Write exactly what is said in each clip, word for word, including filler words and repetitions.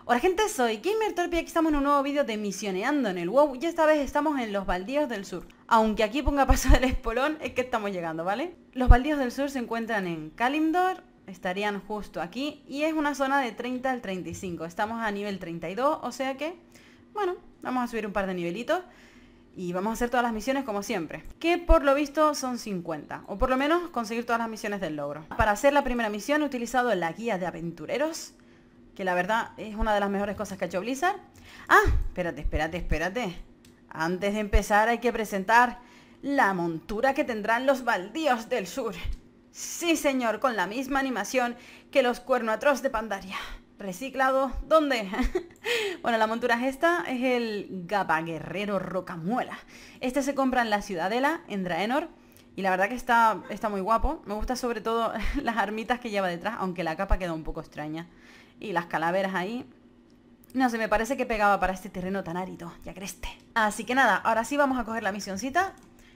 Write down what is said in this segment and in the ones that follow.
Hola gente, soy GamerTorpe y aquí estamos en un nuevo vídeo de Misioneando en el WoW. Y esta vez estamos en los Baldíos del Sur. Aunque aquí ponga Paso del Espolón, es que estamos llegando, ¿vale? Los Baldíos del Sur se encuentran en Kalimdor, estarían justo aquí. Y es una zona de treinta al treinta y cinco, estamos a nivel treinta y dos, o sea que, bueno, vamos a subir un par de nivelitos. Y vamos a hacer todas las misiones como siempre, que por lo visto son cincuenta, o por lo menos conseguir todas las misiones del logro. Para hacer la primera misión he utilizado la guía de aventureros, que la verdad es una de las mejores cosas que ha hecho Blizzard. Ah, espérate, espérate, espérate. Antes de empezar hay que presentar la montura que tendrán los Baldíos del Sur. Sí señor, con la misma animación que los Cuerno Atroz de Pandaria. ¿Reciclado? ¿Dónde? Bueno, la montura es esta, es el Gapa Guerrero Rocamuela. Este se compra en la Ciudadela, en Draenor. Y la verdad que está, está muy guapo. Me gusta sobre todo las armitas que lleva detrás, aunque la capa queda un poco extraña. Y las calaveras ahí. No sé, me parece que pegaba para este terreno tan árido y agreste. Así que nada, ahora sí vamos a coger la misioncita.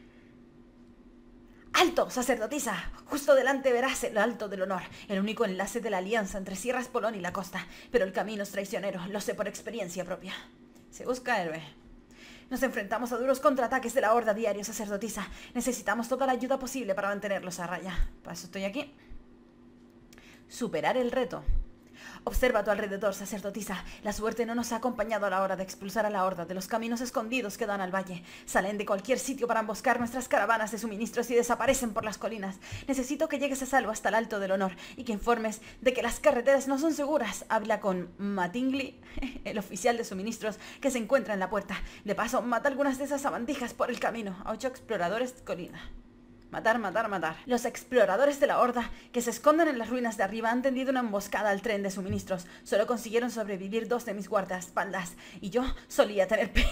¡Alto, sacerdotisa! Justo delante verás el Alto del Honor, el único enlace de la alianza entre Sierra Espolón y la costa. Pero el camino es traicionero, lo sé por experiencia propia. Se busca héroe. Nos enfrentamos a duros contraataques de la horda diario, sacerdotisa. Necesitamos toda la ayuda posible para mantenerlos a raya. Para eso estoy aquí. Superar el reto. Observa a tu alrededor, sacerdotisa. La suerte no nos ha acompañado a la hora de expulsar a la horda de los caminos escondidos que dan al valle. Salen de cualquier sitio para emboscar nuestras caravanas de suministros y desaparecen por las colinas. Necesito que llegues a salvo hasta el Alto del Honor y que informes de que las carreteras no son seguras. Habla con Mattingly, el oficial de suministros que se encuentra en la puerta. De paso, mata algunas de esas sabandijas por el camino. A ocho exploradores de colina. Matar, matar, matar. Los exploradores de la horda que se esconden en las ruinas de arriba han tendido una emboscada al tren de suministros. Solo consiguieron sobrevivir dos de mis guardaespaldas. Y yo solía tener pelo.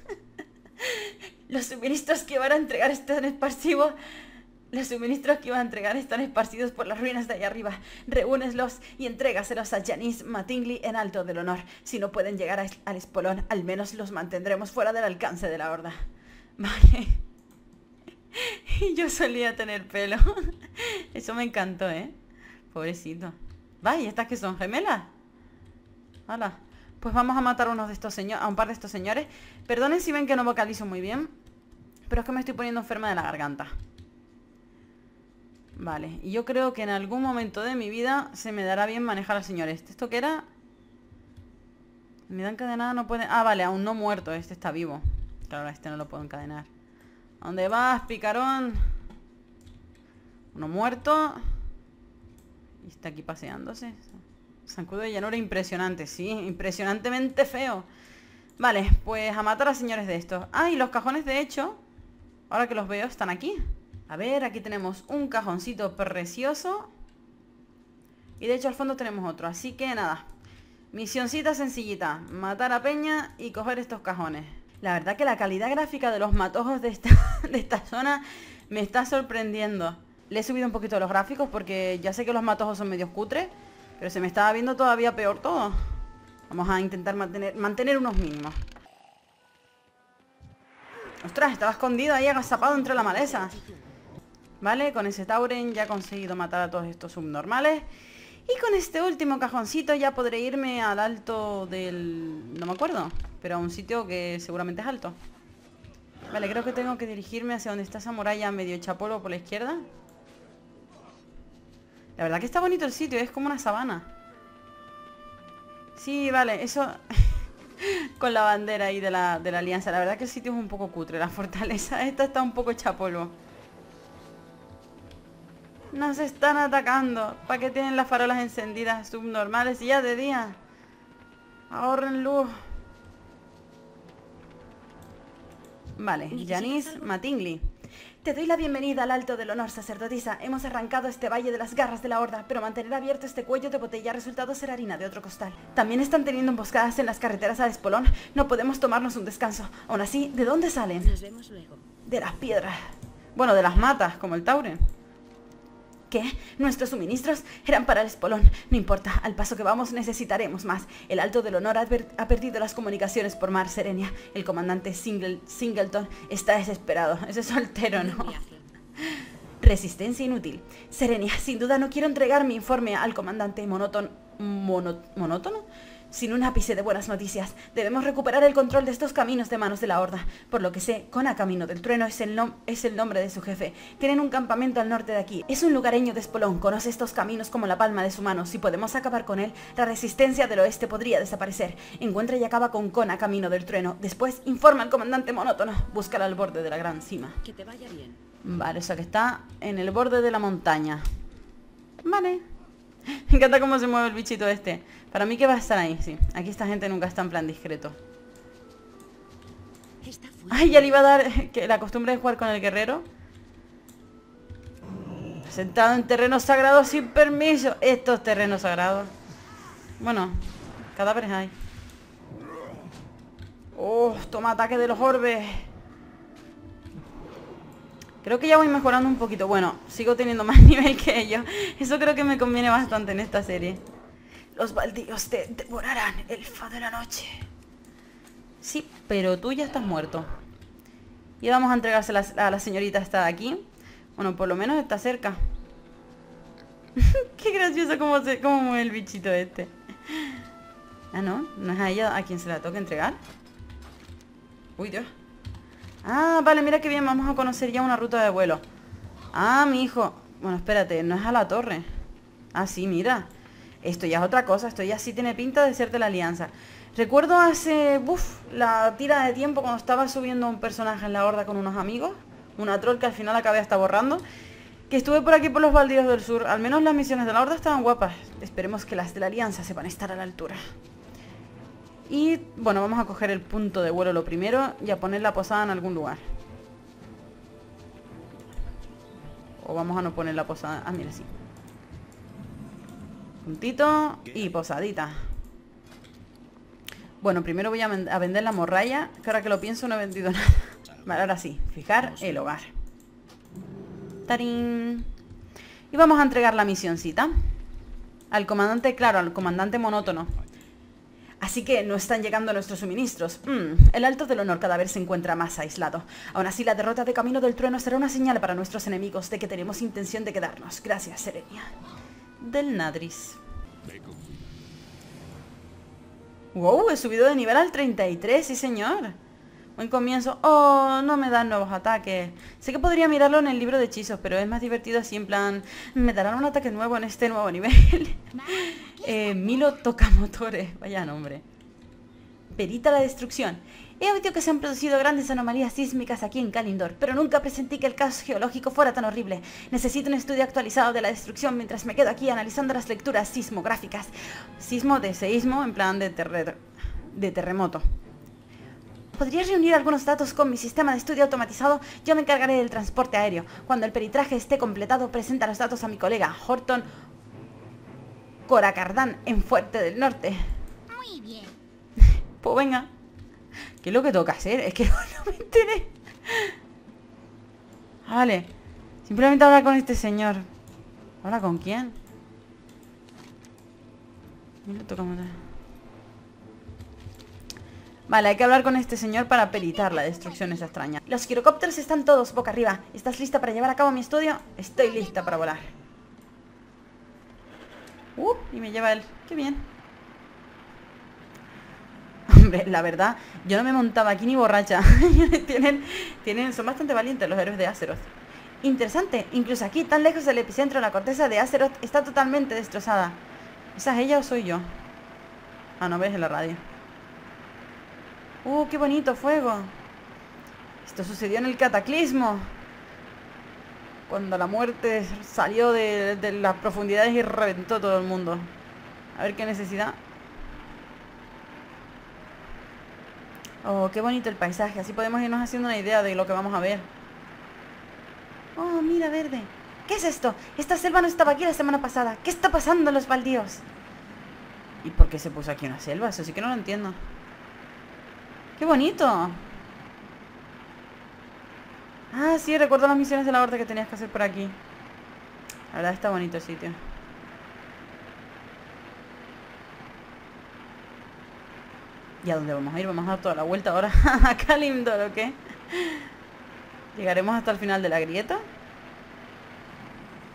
Los suministros que iban a entregar están esparcidos. Los suministros que iban a entregar están esparcidos por las ruinas de allá arriba. Reúneslos y entrégaselos a Janice Mattingly en Alto del Honor. Si no pueden llegar a, al Espolón, al menos los mantendremos fuera del alcance de la horda. Vale. Y yo solía tener pelo. Eso me encantó, ¿eh? Pobrecito. Vaya, ¿estas que son gemelas? Hala. Pues vamos a matar a unos de estos señores, a un par de estos señores. Perdonen si ven que no vocalizo muy bien, pero es que me estoy poniendo enferma de la garganta. Vale, y yo creo que en algún momento de mi vida se me dará bien manejar al señor este. ¿Esto qué era? Me da encadenada, no puede... Ah, vale, aún no muerto, este está vivo. Claro, este no lo puedo encadenar. ¿A dónde vas, picarón? Uno muerto. Y está aquí paseándose. Zancudo de llanura impresionante, sí. Impresionantemente feo. Vale, pues a matar a señores de estos. Ah, y los cajones de hecho, ahora que los veo, están aquí. A ver, aquí tenemos un cajoncito precioso. Y de hecho al fondo tenemos otro. Así que nada. Misioncita sencillita. Matar a peña y coger estos cajones. La verdad que la calidad gráfica de los matojos de esta, de esta zona me está sorprendiendo. Le he subido un poquito los gráficos porque ya sé que los matojos son medio cutres, pero se me estaba viendo todavía peor todo. Vamos a intentar mantener, mantener unos mínimos. Ostras, estaba escondido ahí agazapado entre la maleza. Vale, con ese Tauren ya he conseguido matar a todos estos subnormales. Y con este último cajoncito ya podré irme al alto del... no me acuerdo, pero a un sitio que seguramente es alto. Vale, creo que tengo que dirigirme hacia donde está esa muralla medio hecha polvo por la izquierda. La verdad que está bonito el sitio, es como una sabana. Sí, vale, eso... con la bandera ahí de la, de la alianza. La verdad que el sitio es un poco cutre, la fortaleza esta está un poco hecha polvo. Nos están atacando. ¿Para qué tienen las farolas encendidas subnormales y ya de día? Ahorren luz. Vale, Janice Mattingly. Te doy la bienvenida al Alto del Honor, sacerdotisa. Hemos arrancado este valle de las garras de la horda, pero mantener abierto este cuello de botella ha resultado ser harina de otro costal. También están teniendo emboscadas en las carreteras al Espolón. No podemos tomarnos un descanso. Aún así, ¿de dónde salen? Nos vemos luego. De las piedras. Bueno, de las matas, como el Tauren. ¿Qué? Nuestros suministros eran para el Espolón. No importa, al paso que vamos necesitaremos más. El Alto del Honor ha, ha perdido las comunicaciones por mar, Serenia. El comandante Single Singleton está desesperado. Ese soltero, ¿no? Resistencia inútil. Serenia, sin duda no quiero entregar mi informe al comandante monótono... Mono, ¿monótono? sin un ápice de buenas noticias. Debemos recuperar el control de estos caminos de manos de la Horda. Por lo que sé, Kona Camino del Trueno es el, nom es el nombre de su jefe. Tienen un campamento al norte de aquí. Es un lugareño de Espolón, conoce estos caminos como la palma de su mano. Si podemos acabar con él, la resistencia del oeste podría desaparecer. Encuentra y acaba con Kona Camino del Trueno. Después, informa al comandante Monótono. Búscala al borde de la gran cima. Que te vaya bien. Vale, o sea que está en el borde de la montaña. Vale. Me encanta cómo se mueve el bichito este. Para mí que va a estar ahí, sí. Aquí esta gente nunca está en plan discreto. Ay, ya le iba a dar que la costumbre de jugar con el guerrero. Sentado en terreno sagrado sin permiso. Estos terrenos sagrados. Bueno, cadáveres hay. Oh, toma ataque de los orbes. Creo que ya voy mejorando un poquito. Bueno, sigo teniendo más nivel que ellos. Eso creo que me conviene bastante en esta serie. Los baldíos te devorarán, elfa de la noche. Sí, pero tú ya estás muerto. Y vamos a entregársela a la señorita esta de aquí. Bueno, por lo menos está cerca. Qué gracioso cómo, se, cómo mueve el bichito este. Ah, no, no es a ella a quien se la toca entregar. Uy, Dios. Ah, vale, mira qué bien, vamos a conocer ya una ruta de vuelo. Ah, mi hijo. Bueno, espérate, no es a la torre. Ah, sí, mira. Esto ya es otra cosa, esto ya sí tiene pinta de ser de la Alianza. Recuerdo hace, uff, la tira de tiempo cuando estaba subiendo un personaje en la Horda con unos amigos. Una troll que al final acabé hasta borrando. Que estuve por aquí por los baldíos del sur. Al menos las misiones de la Horda estaban guapas. Esperemos que las de la Alianza sepan estar a la altura. Y bueno, vamos a coger el punto de vuelo lo primero y a poner la posada en algún lugar. O vamos a no poner la posada. Ah, mira, sí. Puntito y posadita. Bueno, primero voy a, a vender la morralla, que ahora que lo pienso no he vendido nada. Vale, ahora sí, fijar el hogar. ¡Tarín! Y vamos a entregar la misioncita al comandante, claro, al comandante Monótono. Así que no están llegando nuestros suministros. Mm, el Alto del Honor cada vez se encuentra más aislado. Aún así, la derrota de Camino del Trueno será una señal para nuestros enemigos de que tenemos intención de quedarnos. Gracias, Serenia. Del Nadris. Wow, he subido de nivel al treinta y tres, sí señor. Buen comienzo. Oh, no me dan nuevos ataques. Sé que podría mirarlo en el libro de hechizos, pero es más divertido así en plan... Me darán un ataque nuevo en este nuevo nivel. eh, Milo Tocamotores. Vaya nombre. Perita la destrucción. He oído que se han producido grandes anomalías sísmicas aquí en Kalimdor, pero nunca presentí que el caos geológico fuera tan horrible. Necesito un estudio actualizado de la destrucción mientras me quedo aquí analizando las lecturas sismográficas. Sismo de seísmo en plan de, terre de terremoto. ¿Podrías reunir algunos datos con mi sistema de estudio automatizado? Yo me encargaré del transporte aéreo. Cuando el peritraje esté completado, presenta los datos a mi colega Horton Coracardán en Fuerte del Norte. Muy bien. Pues venga. ¿Qué es lo que tengo que hacer? Es que no me enteré. Vale. Simplemente hablar con este señor. ¿Habla con quién? Me lo toca matar. Vale, hay que hablar con este señor para peritar la destrucción esa extraña. Los girocópteros están todos boca arriba. ¿Estás lista para llevar a cabo mi estudio? Estoy lista para volar. Uh, y me lleva él. Qué bien. Hombre, la verdad, yo no me montaba aquí ni borracha. tienen, tienen, son bastante valientes los héroes de Azeroth. Interesante, incluso aquí, tan lejos del epicentro, la corteza de Azeroth está totalmente destrozada. ¿Esa es ella o soy yo? Ah, no ves en la radio. ¡Uh, qué bonito fuego! Esto sucedió en el cataclismo. Cuando la muerte salió de, de las profundidades y reventó todo el mundo. A ver qué necesidad. Oh, qué bonito el paisaje. Así podemos irnos haciendo una idea de lo que vamos a ver. Oh, mira, verde. ¿Qué es esto? Esta selva no estaba aquí la semana pasada. ¿Qué está pasando en los baldíos? ¿Y por qué se puso aquí una selva? Eso sí que no lo entiendo. ¡Qué bonito! Ah, sí, recuerdo las misiones de la Horda que tenías que hacer por aquí. La verdad está bonito el sitio. ¿Y a dónde vamos a ir? ¿Vamos a dar toda la vuelta ahora a Kalimdor o qué? ¿Llegaremos hasta el final de la grieta?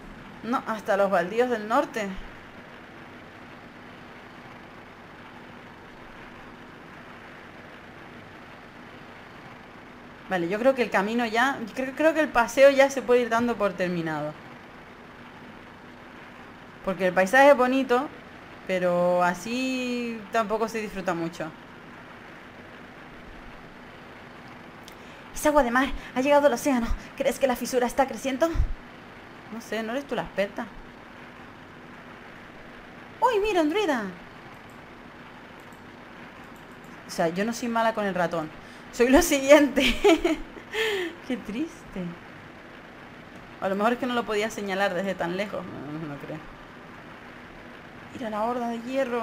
No, hasta los baldíos del norte. Vale, yo creo que el camino ya... Creo, creo que el paseo ya se puede ir dando por terminado. Porque el paisaje es bonito, pero así tampoco se disfruta mucho. Es agua de mar, ha llegado al océano. ¿Crees que la fisura está creciendo? No sé, ¿no eres tú la experta? ¡Uy, mira, un druida! O sea, yo no soy mala con el ratón. Soy lo siguiente. Qué triste. A lo mejor es que no lo podía señalar desde tan lejos. No, no creo. Mira la horda de hierro.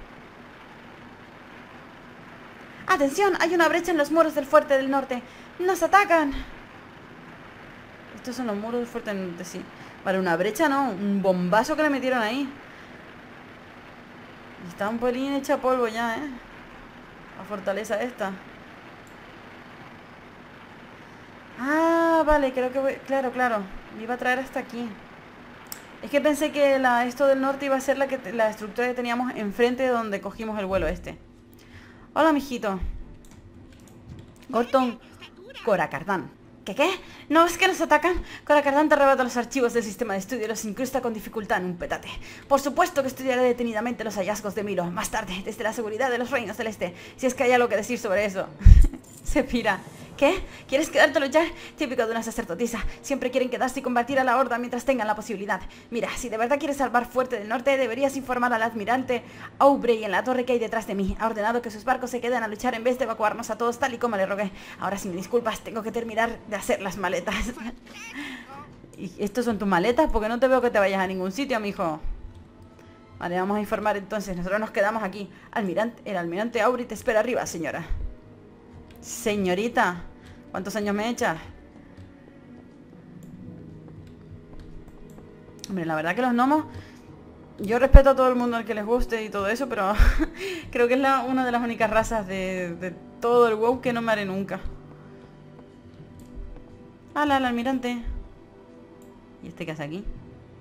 ¡Atención! Hay una brecha en los muros del fuerte del norte. ¡Nos atacan! Estos son los muros del fuerte del norte, sí. Vale, una brecha no. Un bombazo que le metieron ahí. Y está un pelín hecha polvo ya, ¿eh? La fortaleza esta. Ah, vale, creo que voy... Claro, claro. Me iba a traer hasta aquí. Es que pensé que la, esto del norte iba a ser la, que, la estructura que teníamos enfrente de donde cogimos el vuelo este. Hola, mijito. Gorton Coracardán. ¿Qué qué? ¿No es que nos atacan? Coracardán te arrebata los archivos del sistema de estudio y los incrusta con dificultad en un petate. Por supuesto que estudiaré detenidamente los hallazgos de Milo más tarde, desde la seguridad de los reinos del este, si es que hay algo que decir sobre eso. Se pira. ¿Qué? ¿Quieres quedarte a luchar? Típico de una sacerdotisa. Siempre quieren quedarse y combatir a la horda mientras tengan la posibilidad. Mira, si de verdad quieres salvar Fuerte del Norte, deberías informar al almirante Aubrey en la torre que hay detrás de mí. Ha ordenado que sus barcos se queden a luchar en vez de evacuarnos a todos tal y como le rogué. Ahora, si me disculpas, tengo que terminar de hacer las maletas. ¿Y estos son tus maletas? Porque no te veo que te vayas a ningún sitio, mijo. Vale, vamos a informar entonces. Nosotros nos quedamos aquí. Almirante, el almirante Aubrey te espera arriba, señora. Señorita, ¿cuántos años me echas? Hombre, la verdad que los gnomos... Yo respeto a todo el mundo al que les guste y todo eso, pero creo que es la, una de las únicas razas de, de todo el WoW que no me haré nunca. ¡Hala, el almirante! ¿Y este qué hace aquí?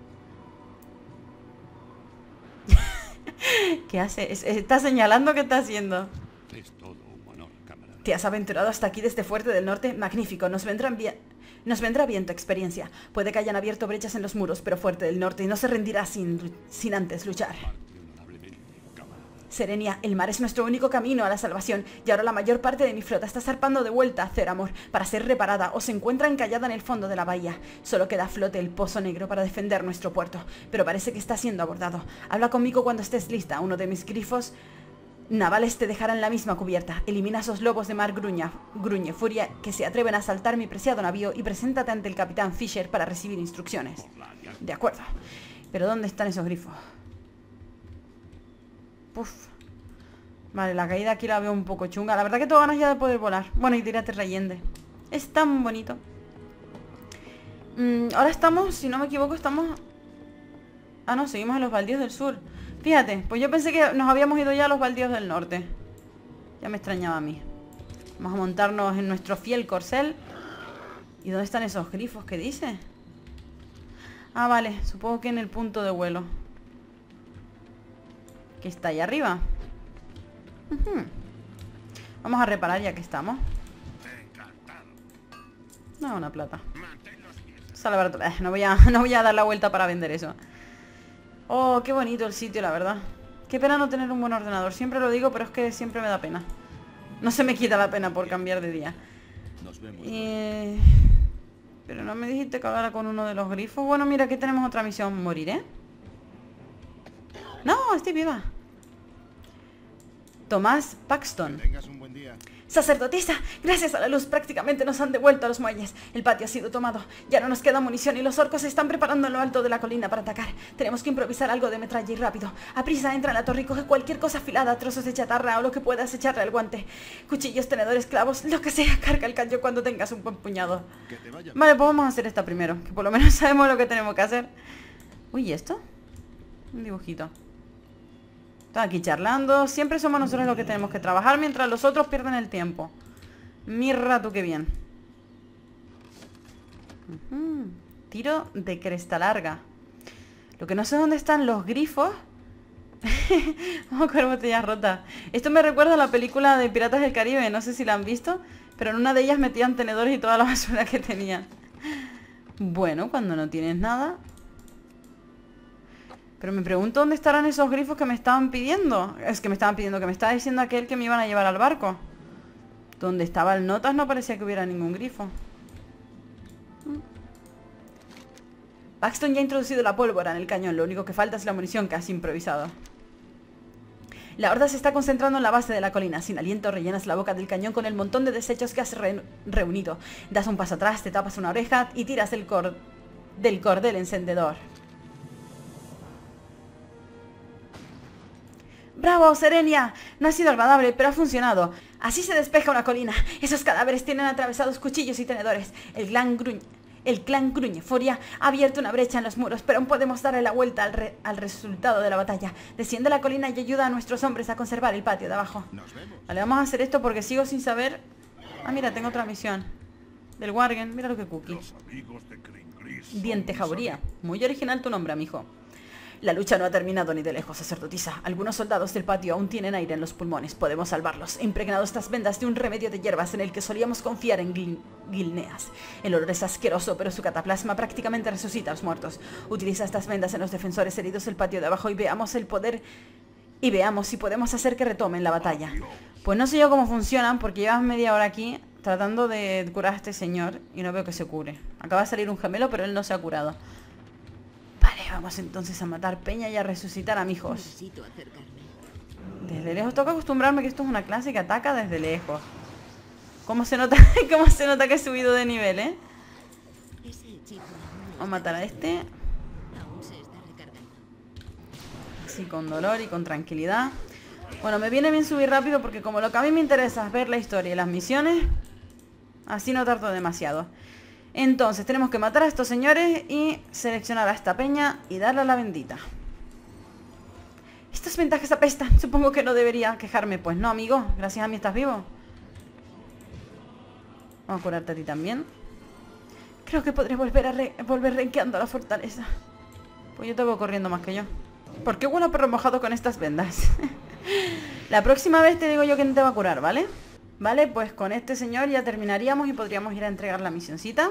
¿Qué hace? Es, está señalando qué está haciendo. Es todo un honor, camarada. ¿Te has aventurado hasta aquí desde Fuerte del Norte? Magnífico, nos vendrán bien... Nos vendrá bien tu experiencia. Puede que hayan abierto brechas en los muros, pero Fuerte del Norte no se rendirá sin, sin antes luchar. Serenia, el mar es nuestro único camino a la salvación, y ahora la mayor parte de mi flota está zarpando de vuelta a Ceramor para ser reparada o se encuentra encallada en el fondo de la bahía. Solo queda a flote el Pozo Negro para defender nuestro puerto, pero parece que está siendo abordado. Habla conmigo cuando estés lista. Uno de mis grifos navales te dejarán la misma cubierta. Elimina a esos lobos de mar gruña, gruñe furia que se atreven a asaltar mi preciado navío y preséntate ante el capitán Fisher para recibir instrucciones. De acuerdo. Pero ¿dónde están esos grifos? Puf. Vale, la caída aquí la veo un poco chunga. La verdad que tengo ganas ya de poder volar. Bueno, y tírate reyende. Es tan bonito. mm, Ahora estamos, si no me equivoco, estamos... Ah, no, seguimos en los baldíos del sur. Fíjate, pues yo pensé que nos habíamos ido ya a los baldíos del norte. Ya me extrañaba a mí. Vamos a montarnos en nuestro fiel corcel. ¿Y dónde están esos grifos que dice? Ah, vale, supongo que en el punto de vuelo, que está ahí arriba. uh-huh. Vamos a reparar ya que estamos. No, una plata. Sale barato. Eh, no voy a, no voy a dar la vuelta para vender eso. Oh, qué bonito el sitio, la verdad. Qué pena no tener un buen ordenador. Siempre lo digo, pero es que siempre me da pena. No se me quita la pena por cambiar de día. Nos vemos. Eh... Pero no me dijiste que hablara con uno de los grifos. Bueno, mira, aquí tenemos otra misión. ¿Moriré? No, estoy viva. Tomás Paxton. Tengas un buen día. Sacerdotisa, gracias a la luz prácticamente nos han devuelto a los muelles. El patio ha sido tomado, ya no nos queda munición y los orcos se están preparando en lo alto de la colina para atacar. Tenemos que improvisar algo de metralla y rápido. Aprisa, entra en la torre y coge cualquier cosa afilada, trozos de chatarra o lo que puedas echarle al guante. Cuchillos, tenedores, clavos, lo que sea, carga el cañón cuando tengas un buen puñado. Que te vaya. Vale, pues vamos a hacer esta primero, que por lo menos sabemos lo que tenemos que hacer. Uy, ¿y esto? Un dibujito. Están aquí charlando. Siempre somos nosotros los que tenemos que trabajar mientras los otros pierden el tiempo. Mirra tú, qué bien. uh-huh. Tiro de cresta larga. Lo que no sé dónde están los grifos. Vamos a coger botellas rotas. Esto me recuerda a la película de Piratas del Caribe. No sé si la han visto, Pero en una de ellas metían tenedores y toda la basura que tenían. Bueno, cuando no tienes nada. Pero me pregunto dónde estarán esos grifos que me estaban pidiendo. Es que me estaban pidiendo, que me estaba diciendo aquel que me iban a llevar al barco. Donde estaba el notas no parecía que hubiera ningún grifo. Paxton ya ha introducido la pólvora en el cañón. Lo único que falta es la munición que has improvisado. La horda se está concentrando en la base de la colina. Sin aliento rellenas la boca del cañón con el montón de desechos que has re reunido. Das un paso atrás, te tapas una oreja y tiras del, cor del cordel encendedor. ¡Bravo, Serenia! No ha sido agradable, pero ha funcionado. Así se despeja una colina. Esos cadáveres tienen atravesados cuchillos y tenedores. El clan gruñe. El clan Gruñefuria ha abierto una brecha en los muros, pero aún podemos darle la vuelta al, re al resultado de la batalla. Desciende la colina y ayuda a nuestros hombres a conservar el patio de abajo. Vale, vamos a hacer esto porque sigo sin saber... Ah, mira, tengo otra misión. Del Wargen, mira lo que cookie. Diente Jauría. Muy original tu nombre, amigo. La lucha no ha terminado ni de lejos, sacerdotisa. Algunos soldados del patio aún tienen aire en los pulmones. Podemos salvarlos. He impregnado estas vendas de un remedio de hierbas en el que solíamos confiar en Gil Gilneas. El olor es asqueroso, pero su cataplasma prácticamente resucita a los muertos. Utiliza estas vendas en los defensores heridos del patio de abajo y veamos el poder... Y veamos si podemos hacer que retomen la batalla. Pues no sé yo cómo funcionan, porque llevas media hora aquí tratando de curar a este señor y no veo que se cure. Acaba de salir un gemelo, pero él no se ha curado. Vale, vamos entonces a matar peña y a resucitar a mijos. Necesito acercarme. Desde lejos, tengo que acostumbrarme que esto es una clase que ataca desde lejos. ¿Cómo se nota, cómo se nota que he subido de nivel, eh? Ese hechizo Vamos a matar a este. aún se está recargando. Así con dolor y con tranquilidad. Bueno, me viene bien subir rápido porque como lo que a mí me interesa es ver la historia y las misiones, así no tardo demasiado. Entonces tenemos que matar a estos señores y seleccionar a esta peña y darle a la bendita. Estos ventajas apestan. Supongo que no debería quejarme. Pues no, amigo. Gracias a mí estás vivo. Vamos a curarte a ti también. Creo que podré volver a re volver renqueando a la fortaleza. Pues yo te voy corriendo más que yo. ¿Por qué huele a perro mojado con estas vendas? La próxima vez te digo yo quién te va a curar, ¿vale? Vale, pues con este señor ya terminaríamos y podríamos ir a entregar la misioncita.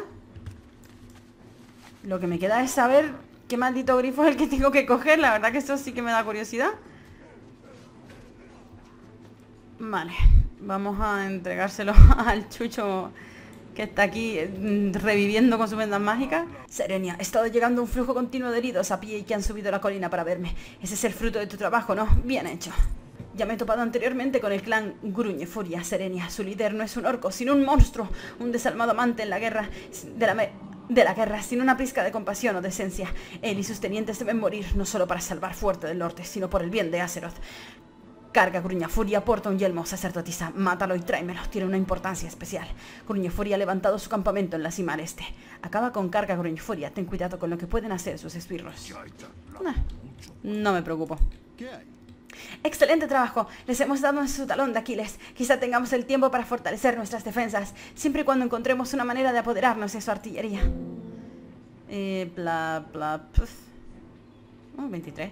Lo que me queda es saber qué maldito grifo es el que tengo que coger. La verdad que eso sí que me da curiosidad. Vale, vamos a entregárselo al chucho que está aquí eh, reviviendo con sus vendas mágicas. Serenia, ha estado llegando un flujo continuo de heridos a pie y que han subido la colina para verme. Ese es el fruto de tu trabajo, ¿no? Bien hecho. Ya me he topado anteriormente con el clan Gruñefuria. Serenia, su líder no es un orco, sino un monstruo, un desalmado amante en la guerra de la, de la guerra, sin una pizca de compasión o decencia. Él y sus tenientes deben morir, no solo para salvar Fuerte del Norte, sino por el bien de Azeroth. Carga Gruñefuria, porta un yelmo, sacerdotisa. Mátalo y tráemelo, tiene una importancia especial. Gruñefuria ha levantado su campamento en la cima al este. Acaba con Carga Gruñefuria, ten cuidado con lo que pueden hacer sus esbirros. Nah, no me preocupo. ¿Qué hay? Excelente trabajo, les hemos dado en su talón de Aquiles. Quizá tengamos el tiempo para fortalecer nuestras defensas, siempre y cuando encontremos una manera de apoderarnos de su artillería. Eh, bla, bla, puf. Oh, veintitrés.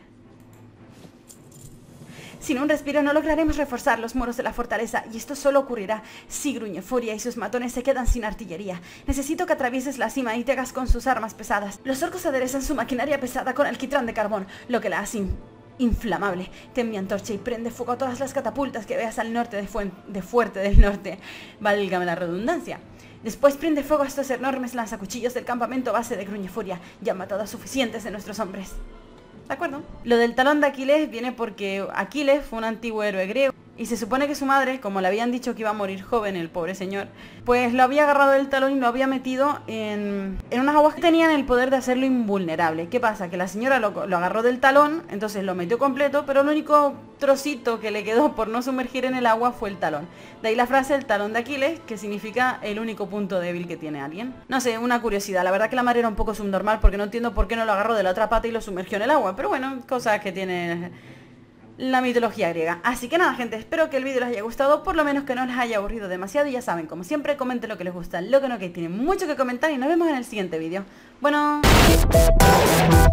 Sin un respiro no lograremos reforzar los muros de la fortaleza, y esto solo ocurrirá si Gruñefuria y sus matones se quedan sin artillería. Necesito que atravieses la cima y te hagas con sus armas pesadas. Los orcos aderezan su maquinaria pesada con alquitrán de carbón, lo que la hace in inflamable. Ten mi antorcha y prende fuego a todas las catapultas que veas al norte de, Fu de Fuerte del Norte. Válgame la redundancia. Después prende fuego a estos enormes lanzacuchillos del campamento base de Gruñefuria. Ya han matado a suficientes de nuestros hombres. ¿De acuerdo? Lo del talón de Aquiles viene porque Aquiles fue un antiguo héroe griego y se supone que su madre, como le habían dicho que iba a morir joven el pobre señor, pues lo había agarrado del talón y lo había metido en, en unas aguas que tenían el poder de hacerlo invulnerable. ¿Qué pasa? Que la señora lo, lo agarró del talón, entonces lo metió completo, pero el único trocito que le quedó por no sumergir en el agua fue el talón. De ahí la frase el talón de Aquiles, que significa el único punto débil que tiene alguien. No sé, una curiosidad. La verdad que la madre era un poco subnormal porque no entiendo por qué no lo agarró de la otra pata y lo sumergió en el agua. Pero bueno, cosas que tiene la mitología griega. Así que nada, gente, espero que el vídeo les haya gustado, por lo menos que no les haya aburrido demasiado. Y ya saben, como siempre, comenten lo que les gusta, lo que no, que tienen mucho que comentar y nos vemos en el siguiente vídeo. Bueno...